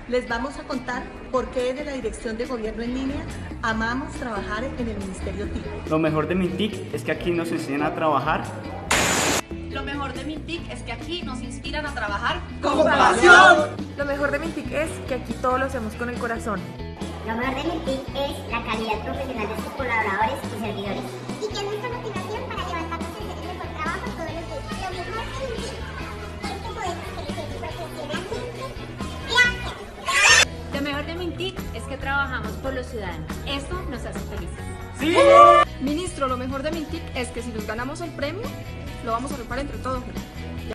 Les vamos a contar por qué desde la Dirección de Gobierno en Línea amamos trabajar en el Ministerio TIC. Lo mejor de Mintic es que aquí nos enseñan a trabajar. Lo mejor de Mintic es que aquí nos inspiran a trabajar ¡con pasión! Lo mejor de Mintic es que aquí todo lo hacemos con el corazón. Lo mejor de Mintic es la calidad profesional de sus colaboradores y servidores. Y que es nuestra motivación para levantarnos y hacer el mejor trabajo todos los días. Lo mejor de Mintic es que podemos crecer profesionalmente. ¡Gracias! Lo mejor de Mintic es que trabajamos por los ciudadanos. Eso nos hace felices. ¡Sí! Ministro, lo mejor de Mintic es que si nos ganamos el premio, lo vamos a reparar entre todos.